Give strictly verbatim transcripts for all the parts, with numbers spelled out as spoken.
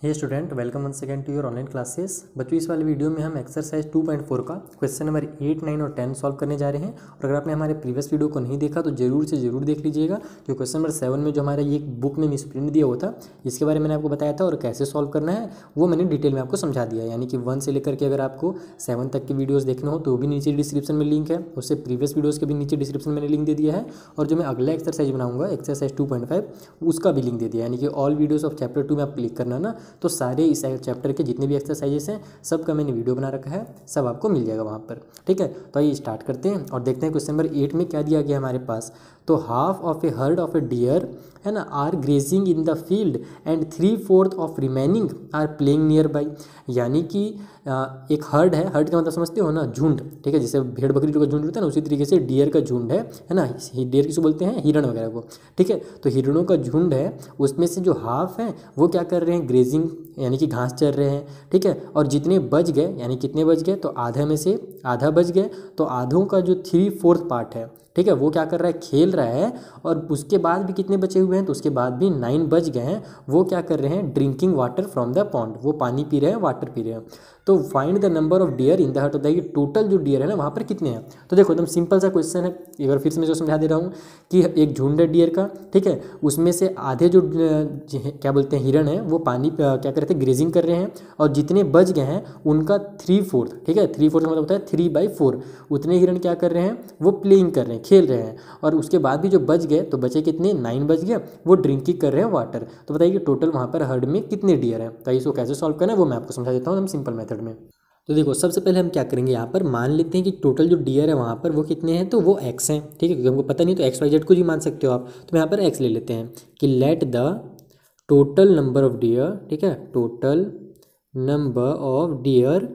Hey student, welcome one second to your online classes. बच्चों, इस वाले वीडियो में हम एक्सरसाइज टू पॉइंट फोर का क्वेश्चन नंबर एट, नाइन और टेन सॉल्व करने जा रहे हैं। और अगर आपने हमारे प्रीवियस वीडियो को नहीं देखा तो जरूर से जरूर देख लीजिएगा। जो क्वेश्चन नंबर सेवन में जो हमारा ये बुक में मिसप्रिंट दिया हुआ था, इसके बारे में मैंने आपको बताया था और कैसे सॉल्व करना है वो मैंने डिटेल में आपको समझा दिया। यानी कि वन से लेकर के अगर आपको सेवन तक के वीडियोज़ देखने हो तो भी नीचे डिस्क्रिप्शन में लिंक है, उससे प्रीवियस वीडियोज़ के भी नीचे डिस्क्रिप्शन में मैंने लिंक दे दिया है। और जो मैं अगला एक्सरसाइज बनाऊंगा एक्सरसाइज टू पॉइंट फाइव, उसका भी लिंक दे दिया। यानी कि all videos of chapter two में आप क्लिक करना ना, तो सारे इस चैप्टर के जितने भी एक्सरसाइजेस हैं सब का मैंने वीडियो बना रखा है, सब आपको मिल जाएगा वहाँ पर। ठीक है, तो आइए स्टार्ट करते हैं और देखते हैं क्वेश्चन नंबर एट में क्या दिया गया हमारे पास। तो half of a herd of a deer है ना are grazing in the field and three fourth of remaining are playing nearby. यानी कि एक हर्ड है, हर्ड का मतलब समझते हो ना, झुंड। ठीक है, जैसे भेड़ बकरी का झुंड होता है ना, उसी तरीके से डियर का झुंड है है ना। डियर किसको बोलते हैं? हिरण वगैरह को। ठीक है, तो हिरणों का झुंड है, उसमें से जो हाफ है वो क्या कर रहे हैं? ग्रेजिंग, यानी कि घास चर रहे हैं। ठीक है, और जितने बच गए, यानी कितने बच गए? तो आधा में से आधा बच गए, तो आधों का जो थ्री फोर्थ पार्ट है, ठीक है, वो क्या कर रहा है? खेल रहा है। और उसके बाद भी कितने बचे हुए हैं? तो उसके बाद भी नाइन बच गए हैं। वो क्या कर रहे हैं? Drinking water from the pond, वो पानी पी रहे हैं, वाटर पी रहे हैं। तो find the number of deer in the herd of the, ये टोटल जो डियर है ना वहाँ पर कितने हैं? तो देखो एकदम सिंपल सा क्वेश्चन है, एक बार फिर से मैं जो समझा दे रहा हूँ कि एक झुंड है डियर का। ठीक है, उसमें से आधे जो क्या बोलते हैं हिरण है वो पानी क्या कर रहे थे? ग्रेजिंग कर रहे हैं। और जितने बच गए हैं उनका थ्री फोर्थ, ठीक है, थ्री फोर्थ मतलब होता है थ्री बाई फोर, उतने हिरण क्या कर रहे हैं? वो प्लेइंग कर रहे हैं, खेल रहे हैं। और उसके बाद भी जो बच गए, तो बचे कितने? नाइन बच गए, वो ड्रिंकिंग कर रहे हैं वाटर। तो बताइए कि टोटल वहाँ पर हर्ड में कितने डियर हैं? तो इसको कैसे सॉल्व करना है वो मैं आपको समझा देता हूँ हम सिंपल मेथड में। तो देखो सबसे पहले हम क्या करेंगे, यहाँ पर मान लेते हैं कि टोटल जो डियर है वहाँ पर वो कितने हैं? तो वो एक्स हैं। ठीक है, क्योंकि हमको पता नहीं तो एक्स वाई जेड को भी मान सकते हो आप। तो यहाँ पर एक्स ले लेते हैं कि let the total number of deer, ठीक है, total number of deer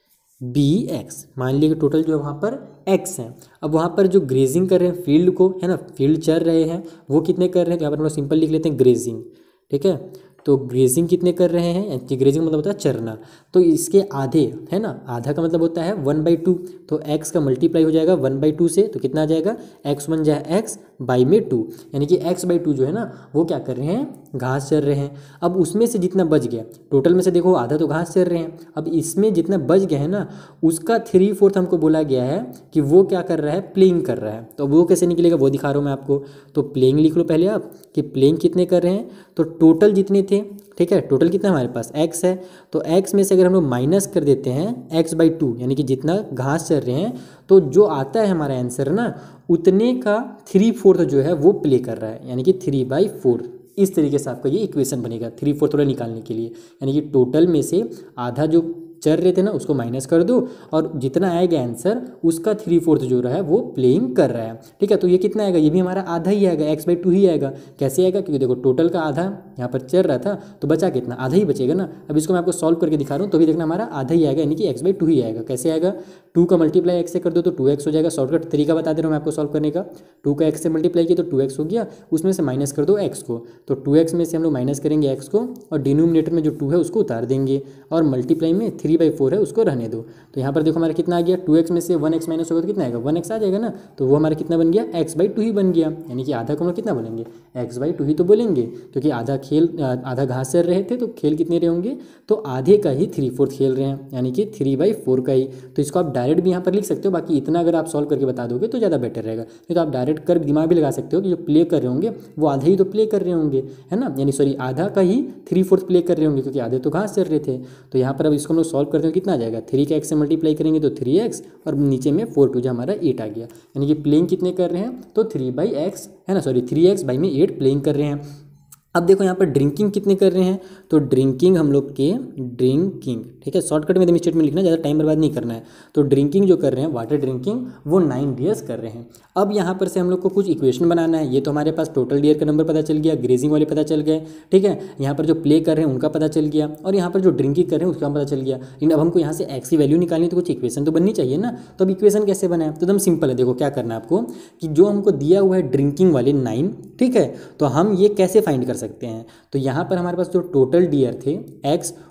be x. मान लिया कि टोटल जो है वहाँ पर एक्स हैं। अब वहाँ पर जो ग्रेजिंग कर रहे हैं फील्ड को, है ना, फील्ड चर रहे हैं, वो कितने कर रहे हैं? तो यहाँ पर हम लोग सिंपल लिख लेते हैं ग्रेजिंग। ठीक है, तो ग्रेजिंग कितने कर रहे हैं? ग्रेजिंग मतलब होता है चरना। तो इसके आधे, है ना, आधा का मतलब होता है वन बाई टू। तो एक्स का मल्टीप्लाई हो जाएगा वन बाई टू से, तो कितना आ जाएगा? एक्स वन जाए एक्स बाई में टू, यानी कि एक्स बाई टू जो है ना वो क्या कर रहे हैं? घास चर रहे हैं। अब उसमें से जितना बच गया, टोटल में से देखो आधा तो घास चर रहे हैं, अब इसमें जितना बच गया है ना उसका थ्री फोर्थ हमको बोला गया है कि वो क्या कर रहा है? प्लेइंग कर रहा है। तो वो कैसे निकलेगा वो दिखा रहा हूँ मैं आपको। तो प्लेइंग लिख लो पहले आप कि प्लेइंग कितने कर रहे हैं। तो टोटल जितने थे, ठीक है, टोटल कितना हमारे पास? एक्स है। तो एक्स में से अगर हम लोग माइनस कर देते हैं एक्स बाई टू, यानी कि जितना घास चर रहे हैं, तो जो आता है हमारा आंसर ना उतने का थ्री फोर्थ जो है वो प्ले कर रहा है, यानी कि थ्री बाई फोर। इस तरीके से आपका ये इक्वेशन बनेगा थ्री फोर्थ वाला निकालने के लिए। यानी कि टोटल में से आधा जो चर रहे थे ना उसको माइनस कर दो, और जितना आएगा आंसर उसका थ्री फोर्थ जो रहा है वो प्लेइंग कर रहा है। ठीक है, तो ये कितना आएगा? ये भी हमारा आधा ही आएगा, एक्स बाई टू ही आएगा। कैसे आएगा? क्योंकि देखो टोटल का आधा यहाँ पर चल रहा था, तो बचा कितना? आधा ही बचेगा ना। अब इसको मैं आपको सॉल्व करके दिखा रहा हूँ, तो भी देखना हमारा आधा ही आएगा, यानी कि एक्स बाई टू ही आएगा। कैसे आएगा? टू का मल्टीप्लाई एक्स से कर दो तो टू एक्स हो जाएगा। शॉर्टकट तरीका बता दे रहा हूँ मैं आपको सॉल्व करने का। टू का एक्स से मल्टीप्लाई किया तो टू एक्स हो गया, उसमें से माइनस कर दो एक्स को, तो टू एक्स में से हम लोग माइनस करेंगे एक्स को, और डिनोमिनेटर में जो टू है उसको उतार देंगे, और मल्टीप्लाई में थ्री बाई फोर है उसको रहने दो। तो यहाँ पर देखो हमारा कितना आ गया? टू एक्स में से वन एक्स माइनस होगा तो कितना आएगा? वन एक्स आ जाएगा ना। तो वो हमारा कितना बन गया? एक्स बाई टू ही बन गया। यानी कि आधा को हम लोग कितना बोलेंगे? एक्स बाई टू ही तो बोलेंगे, क्योंकि आधा खेल आधा घास चल रहे थे, तो खेल कितने रहे होंगे? तो आधे का ही थ्री फोर्थ खेल रहे हैं, यानी कि थ्री बाई फोर का ही। तो इसको आप डायरेक्ट भी यहाँ पर लिख सकते हो, बाकी इतना अगर आप सॉल्व करके बता दोगे तो ज़्यादा बेटर रहेगा। नहीं तो आप डायरेक्ट कर दिमाग भी लगा सकते हो कि जो प्ले कर रहे होंगे वो आधे ही तो प्ले कर रहे होंगे, है ना, यानी सॉरी आधा का ही थ्री फोर्थ प्ले कर रहे होंगे, क्योंकि आधे तो घास चल रहे थे। तो यहाँ पर अब इसको हम लोग सॉल्व करते हैं, कितना आ जाएगा? थ्री का एक्स से मल्टीप्लाई करेंगे तो थ्री एक्स, और नीचे में फोर टू जो हमारा एट आ गया। यानी कि प्लेइंग कितने कर रहे हैं? तो थ्री बाई एक्स, है ना, सॉरी थ्री एक्स बाई में एट प्लेइंग कर रहे हैं। अब देखो यहाँ पर ड्रिंकिंग कितने कर रहे हैं? तो ड्रिंकिंग हम लोग के ड्रिंकिंग, ठीक है, शॉर्टकट में स्टेटमेंट में लिखना, ज़्यादा टाइम बर्बाद नहीं करना है। तो ड्रिंकिंग जो कर रहे हैं, वाटर ड्रिंकिंग, वो नाइन डियर्स कर रहे हैं। अब यहाँ पर से हम लोग को कुछ इक्वेशन बनाना है। ये तो हमारे पास टोटल डियर का नंबर पता चल गया, ग्रेजिंग वाले पता चल गए, ठीक है, यहाँ पर जो प्ले कर रहे हैं उनका पता चल गया, और यहाँ पर जो ड्रिंकिंग कर रहे हैं उसका पता चल गया। लेकिन अब हमको यहाँ से एक्स की वैल्यू निकालनी, तो कुछ इक्वेशन तो बननी चाहिए ना। तो अब इक्वेशन कैसे बनाए? तो एकदम सिंपल है। देखो क्या करना है आपको कि जो हमको दिया हुआ है ड्रिंकिंग वाले नाइन, ठीक है, तो हम ये कैसे फाइंड कर सकते हैं? तो यहाँ पर हमारे पास जो टोटल डियर थे एक्स,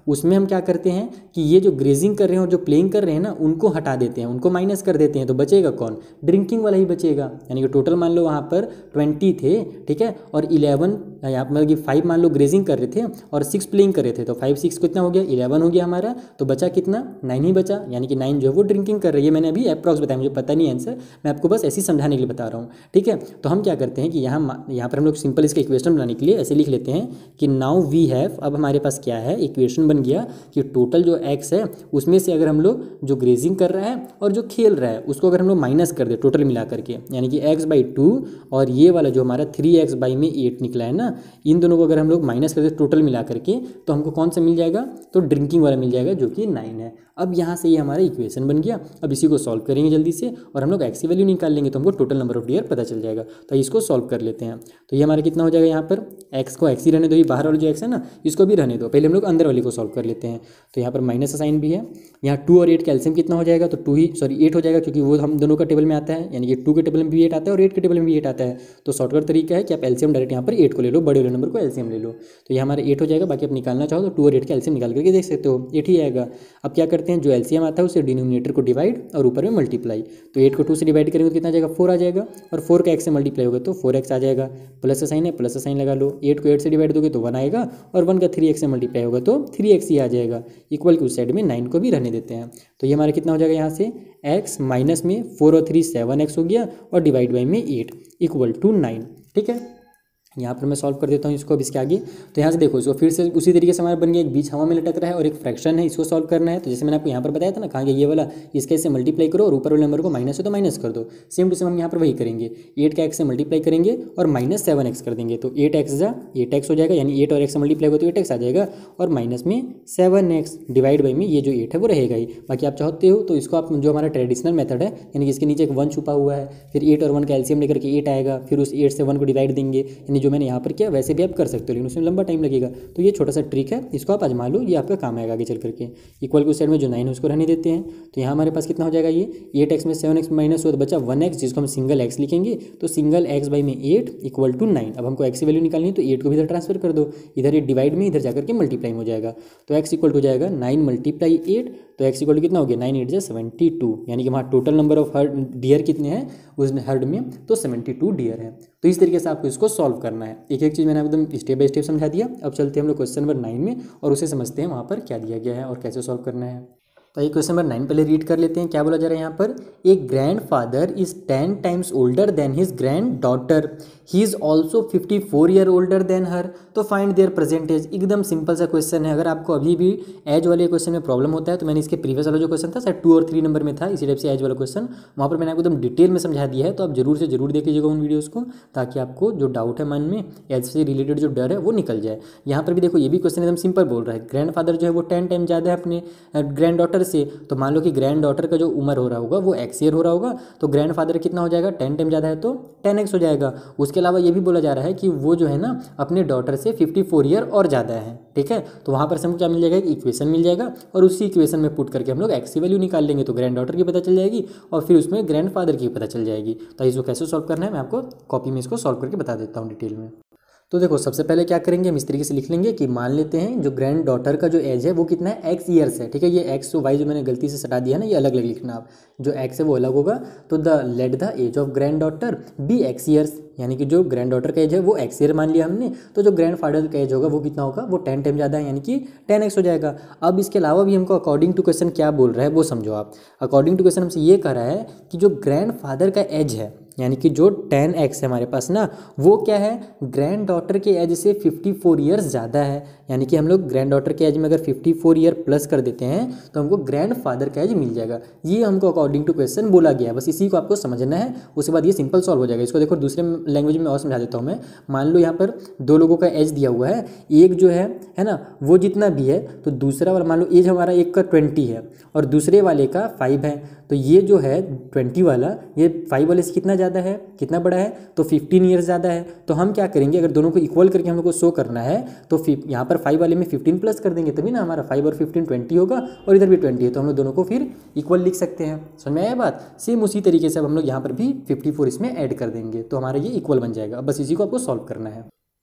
उसमें हम क्या करते हैं कि ये जो ग्रेजिंग कर रहे हैं और जो प्लेइंग कर रहे हैं ना उनको हटा देते हैं, उनको माइनस कर देते हैं, तो बचेगा कौन? ड्रिंकिंग वाला ही बचेगा। यानी कि टोटल मान लो वहाँ पर ट्वेंटी थे, ठीक है, और इलेवन यहाँ पर मतलब कि फाइव मान लो ग्रेजिंग कर रहे थे और सिक्स प्लेइंग कर रहे थे, तो फाइव सिक्स कितना हो गया? इलेवन हो गया हमारा। तो बचा कितना? नाइन ही बचा, यानी कि नाइन जो है वो ड्रिंकिंग कर रही है। मैंने अभी अप्रॉक्स बताया, मुझे पता नहीं आंसर, मैं आपको बस ऐसे ही समझाने के लिए बता रहा हूँ, ठीक है। तो हम क्या करते हैं कि यहाँ यहाँ पर हम लोग सिंपल इसका इक्वेशन बनाने के लिए ऐसे लिख लेते हैं कि नाउ वी हैव, अब हमारे पास क्या है, इक्वेशन बन गया कि टोटल जो एक्स है उसमें से अगर हम लोग जो ग्रेजिंग कर रहा है और जो खेल रहा है उसको अगर हम लोग माइनस कर दे टोटल मिला करके, यानी कि एक्स बाई टू और ये वाला जो हमारा थ्री एक्स बाई में एट निकला है ना, इन दोनों को अगर हम लोग माइनस कर दे टोटल मिला करके, तो हमको कौन सा मिल जाएगा? तो ड्रिंकिंग वाला मिल जाएगा जो कि नाइन है। अब यहाँ से ये हमारा इक्वेशन बन गया। अब इसी को सॉल्व करेंगे जल्दी से और हम लोग एक्स की वैल्यू निकाल लेंगे, तो हमको टोटल नंबर ऑफ डियर पता चल जाएगा। तो इसको सॉल्व कर लेते हैं। तो ये हमारा कितना हो जाएगा? यहाँ पर एक्स को एक्स ही रहने दो, ये बाहर वाला जो एक्स है ना इसको भी रहने दो, पहले हम लोग अंदर वाले को सॉल्व कर लेते हैं। तो यहाँ पर माइनस का साइन भी है। यहाँ टू और एट का एलसीएम कितना हो जाएगा? तो टू ही सॉरी एट हो जाएगा, क्योंकि वो हम दोनों का टेबल में आता है, यानी कि टू के टेबल में भी एट आता है और एट के टेबल में भी एट आता है। तो शॉर्टकट तरीका है कि आप एलसीएम डायरेक्ट यहाँ पर एट को ले लो, बड़े वाले नंबर को एलसीएम ले लो। तो ये हमारा एट हो जाएगा। बाकी आप निकालना चाहो तो टू और एट का एलसीएम निकाल करके देख सकते हो, एट ही आएगा। अब क्या करते हैं, जो एलसीएम आता है उसे डिनोमिनेटर को डिवाइड और ऊपर में मल्टीप्लाई। तो एट को टू से डिवाइड करेंगे तो कितना आ जाएगा? फोर आ जाएगा, और फोर का एक्स से मल्टीप्लाई होगा तो फोर एक्स आ जाएगा। प्लस का साइन है, प्लस का साइन लगा लो। एट को एट से डिवाइड दोगे तो वन आएगा, और वन का थ्री एक्स से मल्टीप्लाई होगा तो थ्री एक्स ही आ जाएगा। इक्वल के उस साइड में नाइन को भी रहने देते हैं। तो ये हमारा कितना हो जाएगा? यहाँ से एक्स माइनस में फोर और थ्री सेवन एक्स हो गया, और डिवाइड बाई में एट इक्वल टू नाइन, ठीक है। यहाँ पर मैं सॉल्व कर देता हूँ इसको अब इसके आगे। तो यहाँ से देखो, इसको फिर से उसी तरीके से हमारा बन गया, एक बीच हवा में लटक रहा है और एक फ्रैक्शन है, इसको सॉल्व करना है। तो जैसे मैंने आपको यहाँ पर बताया था ना, कहाँ गया ये वाला, इसके से मल्टीप्लाई करो और ऊपर वाले नंबर को माइनस है तो माइनस कर दो। सेम टू सेम हम यहाँ पर वही करेंगे, एट का एक्स से मल्टीप्लाई करेंगे और माइनस सेवन एक्स कर देंगे। तो एट एक्स जा एट एक्स हो जाएगा, यानी एट और एक्स से मल्टीप्लाई हो तो एट एक्स आ जाएगा, और माइनस में सेवन एक्स डिवाइड बाई में ये जो एट है वो रहेगा ही। बाकी आप चाहते हो तो इसको आप, जो हमारा ट्रेडिशनल मेथड है, यानी कि इसके नीचे एक वन छुपा हुआ है, फिर एट और वन का एलसीएम लेकर के एट आएगा, फिर उस एट से वन को डिवाइड देंगे, यानी जो मैंने यहाँ पर किया वैसे भी आप कर सकते हो, लेकिन उसमें लंबा टाइम लगेगा। तो ये छोटा सा ट्रिक है, इसको आप आजमा लो, ये आपका काम आएगा आगे चल करके। इक्वल के साइड में जो नाइन है उसको रहने देते हैं। तो यहाँ हमारे पास कितना हो जाएगा? ये एट एक्स में सेवन एक्स माइनस हुआ तो बचा वन एक्स, जिसको हम सिंगल एक्स लिखेंगे। तो सिंगल एक्स बाई में एट इक्वल टू नाइन। अब हमको एक्स की वैल्यू निकालनी है, तो एट को भी इधर ट्रांसफर कर दो, इधर ये डिवाइड में इधर जाकर के मल्टीप्लाई हो जाएगा। तो एक्स इक्वल हो जाएगा नाइन मल्टीप्लाई एट, तो एक्स इक्वल कितना हो गया? नाइन एट जा सेवेंटी टू, यानी कि वहाँ total number of herd deer कितने हैं उस हर्ड में? तो सेवेंटी टू डियर है। तो इस तरीके से आपको इसको सॉल्व करना है। एक एक चीज़ मैंने एकदम स्टेप बाय स्टेप समझा दिया। अब चलते हैं हम लोग क्वेश्चन नंबर नाइन में और उसे समझते हैं वहाँ पर क्या दिया गया है और कैसे सॉल्व करना है। तो ये क्वेश्चन नंबर नाइन पहले रीड कर लेते हैं, क्या बोला जा रहा है यहाँ पर। A grandfather is ten times older than his granddaughter, he is also fifty four year older than her, तो फाइंड देयर प्रेजेंट एज। एकदम सिंपल सा क्वेश्चन है। अगर आपको अभी भी एज वाले क्वेश्चन में प्रॉब्लम होता है तो मैंने इसके प्रीवियस वाला जो क्वेश्चन था शायद टू और थ्री नंबर में था, इसी टाइप से एज वाला क्वेश्चन, वहाँ पर मैंने आपको एकदम डिटेल में समझा दिया है। तो आप जरूर से जरूर देख लीजिएगा उन वीडियोज़ को, ताकि आपको जो डाउट है मन में एज से रिलेटेड जो डर है वो निकल जाए। यहाँ पर भी देखो, ये भी क्वेश्चन एकदम सिंपल बोल रहा है। ग्रैंड फादर जो है वो टेन टाइम ज़्यादा है अपने ग्रैंड डॉटर से, तो मान लो कि ग्रैंड डॉटर का जो उम्र हो रहा होगा वो एक्स ईयर हो रहा होगा, तो ग्रैंड फादर कितना हो जाएगा? टेन टाइम ज़्यादा है तो टेन एक्स हो जाएगा। उसके अलावा ये भी बोला जा रहा है कि वो जो है ना अपने डॉटर से फिफ्टी फोर ईयर और ज़्यादा है, ठीक है। तो वहाँ पर हमको क्या मिल जाएगा? एक इक्वेशन मिल जाएगा, और उसी इक्वेशन में पुट करके हम लोग एक्स की वैल्यू निकाल लेंगे, तो ग्रैंड डॉटर की पता चल जाएगी और फिर उसमें ग्रैंड फादर की पता चल जाएगी। तो इसको कैसे सॉल्व करना है मैं आपको कॉपी में इसको सॉल्व करके बता देता हूँ डिटेल में। तो देखो, सबसे पहले क्या करेंगे, हम इस तरीके से लिख लेंगे कि मान लेते हैं जो ग्रैंड डॉटर का जो एज है वो कितना है? एक्स ईयर्स है, ठीक है। ये एक्स वाई जो मैंने गलती से सटा दिया ना, ये अलग अलग लिखना आप, जो एक्स है वो अलग होगा। तो the let the age of granddaughter be x years, यानी कि जो ग्रैंड डॉटर का एज है वो एक्स ईयर मान लिया हमने, तो जो ग्रैंड फादर का एज होगा वो कितना होगा? वो टेन टाइम ज़्यादा है, यानी कि टेन एक्स हो जाएगा। अब इसके अलावा भी हमको अकॉर्डिंग टू क्वेश्चन क्या बोल रहा है वो समझो आप। अकॉर्डिंग टू क्वेश्चन हमसे ये कह रहा है कि जो ग्रैंड फादर का एज है, यानी कि जो टेन एक्स है हमारे पास ना, वो क्या है? ग्रैंड डॉटर के एज से फिफ्टी फोर ईयर्स ज़्यादा है। यानी कि हम लोग ग्रैंड डॉटर के एज में अगर फिफ्टी फोर ईयर प्लस कर देते हैं तो हमको ग्रैंड फादर का एज मिल जाएगा। ये हमको अकॉर्डिंग टू क्वेश्चन बोला गया है, बस इसी को आपको समझना है। उसके बाद ये सिंपल सॉल्व हो जाएगा। इसको देखो दूसरे लैंग्वेज में और समझा देता हूँ मैं। मान लो यहाँ पर दो लोगों का एज दिया हुआ है, एक जो है है ना वो जितना भी है, तो दूसरा वाला मान लो एज हमारा एक का ट्वेंटी है और दूसरे वाले का फाइव है, तो ये जो है ट्वेंटी वाला ये फाइव वाले से कितना ज़्यादा है, कितना बड़ा है? तो फिफ्टीन ईयर्स ज़्यादा है। तो हम क्या करेंगे, अगर दोनों को इक्वल करके हम लोग को शो करना है तो यहाँ पर फाइव वाले में फिफ्टीन प्लस कर देंगे, तभी ना हमारा फाइव और फिफ्टीन ट्वेंटी होगा, और इधर भी ट्वेंटी है, तो हम लोग दोनों को फिर इक्वल लिख सकते हैं। समझ में आया बात? सेम उसी तरीके से अब हम लोग यहाँ पर भी फिफ्टी फोर इसमें ऐड कर देंगे, तो हमारा ये इक्वल बन जाएगा। अब बस इसी को आपको सॉल्व करना है।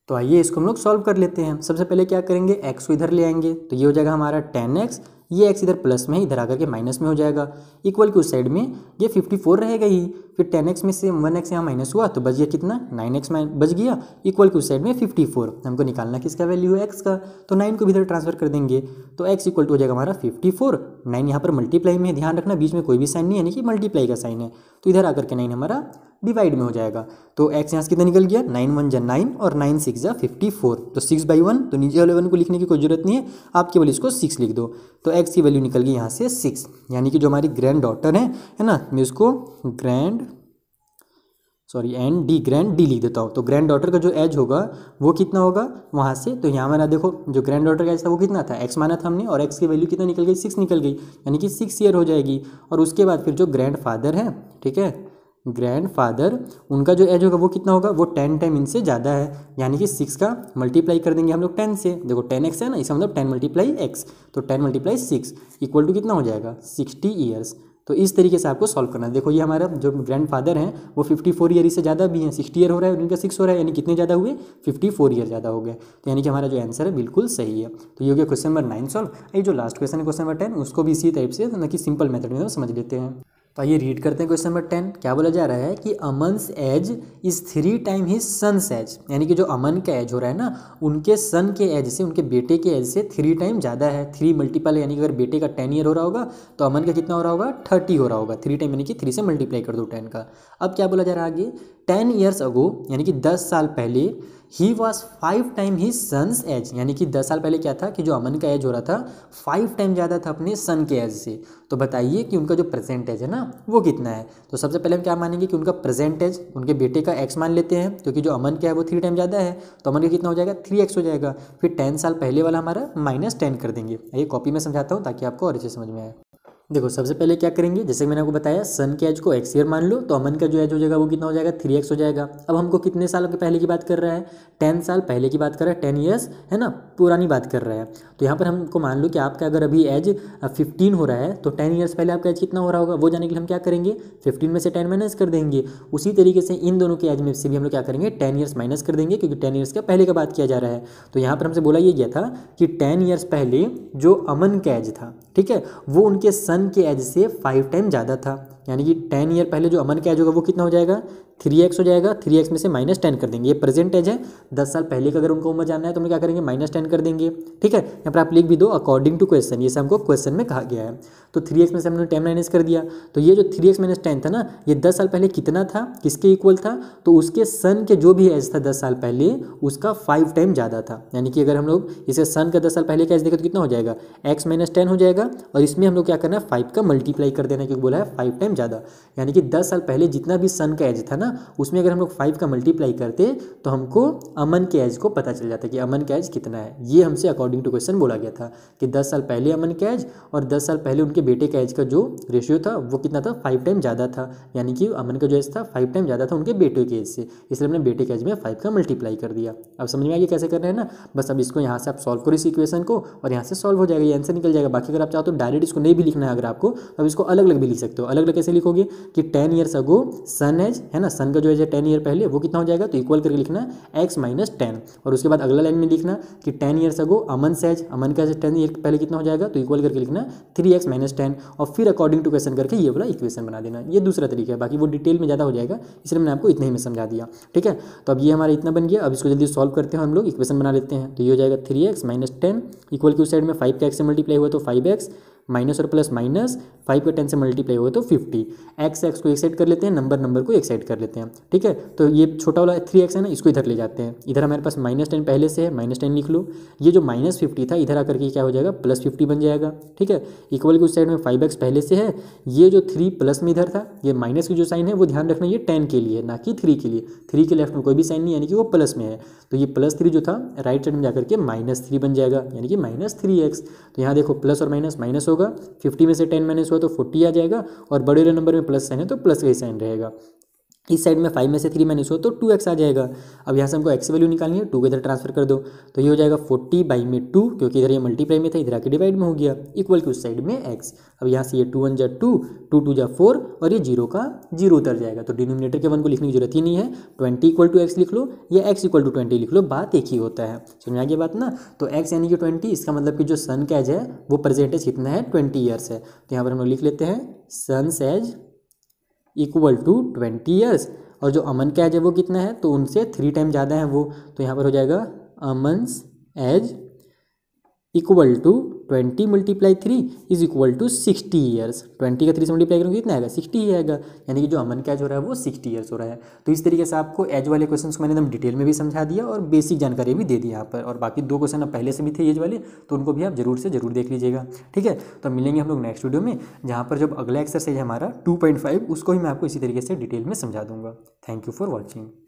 तो आइए इसको हम लोग सॉल्व कर लेते हैं। सबसे पहले क्या करेंगे, एक्स को इधर ले आएंगे तो ये हो जाएगा हमारा टेन एक्स, ये एक्स इधर प्लस में है, इधर आकर के माइनस में हो जाएगा। इक्वल की उस साइड में ये फिफ्टी फोर रहेगा ही, फिर टेन एक्स में से वन एक्स यहाँ माइनस हुआ तो बच गया कितना, नाइन एक्स बच गया। इक्वल की उस साइड में फिफ्टी फोर, हमको निकालना किसका वैल्यू है, एक्स का, तो नाइन को भी इधर ट्रांसफर कर देंगे तो एक्स इक्वल टू हो जाएगा हमारा फिफ्टी फोर। नाइन यहाँ पर मल्टीप्लाई में, ध्यान रखना बीच में कोई भी साइन नहीं है, यानी कि मल्टीप्लाई का साइन है, तो इधर आकर के नाइन हमारा डिवाइड में हो जाएगा। तो एक्स यहाँ से कितना निकल गया, नाइन वन जा नाइन और नाइन सिक्स जा फिफ्टी फोर, तो सिक्स बाई वन, तो नीचे वाले वन को लिखने की कोई जरूरत नहीं है, आप केवल इसको सिक्स लिख दो। तो एक्स की वैल्यू निकल गई यहाँ से सिक्स, यानी कि जो हमारी ग्रैंड डॉटर है है ना, मैं उसको grand sorry and D grand D लिख देता हूँ। तो ग्रैंड डॉटर का जो एज होगा वो कितना होगा वहाँ से, तो यहाँ हमारा देखो जो ग्रैंड डॉटर का एज था वो कितना था, एक्स माना था हमने, और एक्स की वैल्यू कितना निकल गई, सिक्स निकल गई, यानी कि सिक्स ईयर हो जाएगी। और उसके बाद फिर जो ग्रैंड फादर है, ठीक है, ग्रैंड फादर उनका जो एज होगा वो कितना होगा, वो टेन टाइम इनसे ज़्यादा है, यानी कि सिक्स का मल्टीप्लाई कर देंगे हम लोग टेन से। देखो टेन एक्स है ना, इसका मतलब टेन मल्टीप्लाई एक्स, तो ten multiply six equal to कितना हो जाएगा, सिक्सटी ईयर्स। तो इस तरीके से आपको सॉल्व करना है। देखो ये हमारा जो ग्रैंड फादर हैं वो फिफ्टी फोर ईयर से ज़्यादा भी हैं, सिक्सटी ईयर हो रहा है और इनका सिक्स हो रहा है, यानी कितने ज़्यादा हुए, फिफ्टी फोर ईयर ज़्यादा हो गए। तो यानी कि हमारा जो आंसर है बिल्कुल सही है। तो ये हो गया क्वेश्चन नंबर नाइन सॉल्व। ये जो लास्ट क्वेश्चन है क्वेश्चन नंबर टेन, उसको भी इसी टाइप से ना कि सिंपल मेथड में समझ लेते हैं। तो आइए रीड करते हैं क्वेश्चन नंबर टेन। क्या बोला जा रहा है कि Aman's age is three time his son's age, यानी कि जो अमन का एज हो रहा है ना, उनके सन के एज से, उनके बेटे के एज से थ्री टाइम ज़्यादा है। थ्री मल्टीपल, यानी कि अगर बेटे का टेन ईयर हो रहा होगा तो अमन का कितना हो रहा होगा, थर्टी हो रहा होगा। थ्री टाइम यानी कि थ्री से मल्टीप्लाई कर दो टेन का। अब क्या बोला जा रहा है आगे, टेन ईयर्स अगो, यानी कि दस साल पहले, he was five time he son's age, यानी कि दस साल पहले क्या था कि जो अमन का एज हो रहा था फाइव टाइम ज़्यादा था अपने सन के एज से। तो बताइए कि उनका जो प्रेजेंट एज है ना वो कितना है। तो सबसे पहले हम क्या मानेंगे कि उनका प्रेजेंट एज, उनके बेटे का एक्स मान लेते हैं, क्योंकि जो अमन का है वो थ्री टाइम ज़्यादा है, तो अमन का कितना हो जाएगा, थ्री एक्स हो जाएगा। फिर टेन साल पहले वाला हमारा माइनस टेन कर देंगे। ये कॉपी में समझाता हूँ ताकि आपको और अच्छे समझ में आए। देखो सबसे पहले क्या करेंगे, जैसे मैंने आपको बताया सन के एज को एक्स ईयर मान लो, तो अमन का जो एज हो जाएगा वो कितना हो जाएगा, थ्री एक्स हो जाएगा। अब हमको कितने साल के पहले की बात कर रहा है, टेन साल पहले की बात कर रहा है, टेन ईयर्स है ना, पुरानी बात कर रहा है। तो यहाँ पर हमको मान लो कि आपका अगर अभी एज फिफ्टीन हो रहा है तो टेन ईयर्स पहले आपका एज कितना हो रहा होगा, वो जाने के लिए हम क्या करेंगे, फिफ्टीन में से टेन माइनस कर देंगे। उसी तरीके से इन दोनों के एज में से भी हम लोग क्या करेंगे, टेन ईयर्स माइनस कर देंगे, क्योंकि टेन ईयर्स का पहले का बात किया जा रहा है। तो यहाँ पर हमसे बोला ये गया था कि टेन ईयर्स पहले जो अमन का एज था, ठीक है, वो उनके सन के एज से फाइव टाइम ज़्यादा था, यानी कि टेन ईयर पहले जो अमन का एज होगा वो कितना हो जाएगा, थ्री एक्स हो जाएगा। थ्री एक्स में से माइनस टेन कर देंगे, ये प्रेजेंट एज है। दस साल पहले का अगर उनको उम्र जानना है तो हम क्या करेंगे, माइनस टेन कर देंगे, ठीक है। यहाँ पर आप लिख भी दो अकॉर्डिंग टू क्वेश्चन, ये हमको क्वेश्चन में कहा गया है। तो थ्री एक्स में से हमने टेन माइनस कर दिया, तो ये जो थ्री एक्स माइनस टेन था ना, ये दस साल पहले कितना था, किसके इक्वल था, तो उसके सन के जो भी एज था दस साल पहले उसका फाइव टाइम ज़्यादा था। यानी कि अगर हम लोग इसे सन का दस साल पहले का एज देखें तो कितना हो जाएगा, एक्स माइनस टेन हो जाएगा, और इसमें हम लोग क्या करना है, फाइव का मल्टीप्लाई कर देना, क्योंकि बोला है फाइव टाइम ज़्यादा। यानी कि दस साल पहले जितना भी सन का एज था ना, उसमें अगर हम लोग फाइव का मल्टीप्लाई करते तो हमको अमन के एज को पता चल जाता कि अमन का एज कितना है। ये हमसे अकॉर्डिंग टू क्वेश्चन बोला गया था कि दस साल पहले अमन का एज और दस साल पहले उनके बेटे का एज का जो रेशियो था वो कितना था, फाइव टाइम ज़्यादा था। यानी कि अमन का जो एज था फाइव टाइम ज़्यादा था उनके बेटे के एज से, इसलिए हमने बेटे के एज में फाइव का मल्टीप्लाई कर दिया। अब समझ में आइए कैसे करना है ना, बस अब इसको यहाँ से आप सॉल्व करो इस इक्वेशन को, और यहाँ से सॉल्व हो जाएगा, ये आंसर निकल जाएगा। बाकी अगर आप चाहो तो डायरेक्ट इसको नहीं भी लिखना है अगर आपको, तो इसको अलग अलग भी लिख सकते हो। अलग अलग कैसे लिखोगे कि ten years ago son age है ना, सन का जो एज है टेन ईयर पहले वो कितना हो जाएगा, तो इक्वल करके लिखना एक्स माइनस टेन, और उसके बाद अगला लाइन में लिखना कि ten years ago Aman age, Aman का टेन ईयर पहले कितना हो जाएगा, तो इक्वल करके लिखना थ्री एक्स माइनस टेन, और फिर अकॉर्डिंग टू क्वेश्चन करके ये वाला इक्वेशन बना देना। ये दूसरा तरीका है, बाकी वो डिटेल में ज़्यादा हो जाएगा, इसलिए मैंने आपको इतना ही में समझा दिया, ठीक है। तो अब ये हमारा इतना बन गया। अब इसको जल्दी सॉल्व करते हैं, हम लोग इक्वेशन बना लेते हैं। तो ये हो जाएगा three x minus ten equal की उस साइड में फाइव का एक्स से मल्टीप्लाई हुआ तो फाइव एक्स, माइनस और प्लस माइनस, फाइव का टेन से मल्टीप्लाई हुआ तो फिफ्टी। एक्स एक्स को एक साइड कर लेते हैं, नंबर नंबर को एक साइड कर लेते हैं, ठीक है। तो ये छोटा वाला थ्री एक्स है ना, इसको इधर ले जाते हैं। इधर हमारे पास माइनस टेन पहले से है, माइनस टेन लिख लो। ये जो माइनस फिफ्टी था इधर आकर के क्या हो जाएगा, प्लस फिफ्टी बन जाएगा, ठीक है। इक्वल की उस साइड में फाइव एक्स पहले से है, ये जो थ्री प्लस में इधर था, ये माइनस की जो साइन है वो ध्यान रखना ये टेन के लिए ना कि थ्री के लिए। थ्री के लेफ्ट में कोई भी साइन नहीं, यानी कि वो प्लस में है। तो ये प्लस थ्री जो था राइट साइड में जाकर के माइनस थ्री बन जाएगा, यानी कि माइनस थ्री एक्स। तो यहाँ देखो प्लस और माइनस माइनस होगा, फिफ्टी में से टेन माइनस हुआ तो फोर्टी आ जाएगा, और बड़े वाले नंबर में प्लस साइन है तो प्लस का ही साइन रहेगा। इस साइड में फाइव में से थ्री माइनस हो तो टू एक्स आ जाएगा। अब यहाँ से हमको एक्स वैल्यू निकालनी है, टू के इधर ट्रांसफर कर दो तो ये हो जाएगा फोर्टी बाई में टू, क्योंकि इधर ये मल्टीप्लाई में था, इधर आके डिवाइड में हो गया, इक्वल की उस साइड में एक्स। अब यहाँ से ये टू वन जा टू, टू टू जा फोर और ये जीरो का जीरो उतर जाएगा, तो डिनोमिनेटर के वन को लिखने की जरूरत ही नहीं है। ट्वेंटी इक्वल टू एक्स लिख लो या एक्स इक्वल टू ट्वेंटी लिख लो, बात एक ही होता है। समझ आ गई बात ना। तो एक्स यानी कि ट्वेंटी, इसका मतलब कि जो सन का एज है वो परसेंटेज कितना है, ट्वेंटी ईयर्स है। तो यहाँ पर हम लोग लिख लेते हैं son's age equal to twenty years, और जो अमन का एज है वो कितना है, तो उनसे थ्री टाइम ज़्यादा है वो, तो यहाँ पर हो जाएगा Aman's age equal to twenty multiply three is equal to sixty years. Twenty का थ्री से मल्टीप्लाई करूँगी कितना आएगा, सिक्सटी ही आएगा, यानी कि जो अमन का एज हो रहा है वो सिक्सटी ईयर्स हो रहा है। तो इस तरीके से आपको एज वाले क्वेश्चन को मैंने एकदम डिटेल में भी समझा दिया और बेसिक जानकारी भी दे दी यहाँ पर, और बाकी दो क्वेश्चन अब पहले से भी थे एज वाले, तो उनको भी आप जरूर से जरूर देख लीजिएगा। ठीक है, तो मिलेंगे हम लोग नेक्स्ट वीडियो में, जहाँ पर जब अगला एक्सरसाइज हमारा टू पॉइंट फाइव उसको ही मैं आपको इसी तरीके से डिटेल में समझा दूंगा। Thank you for watching.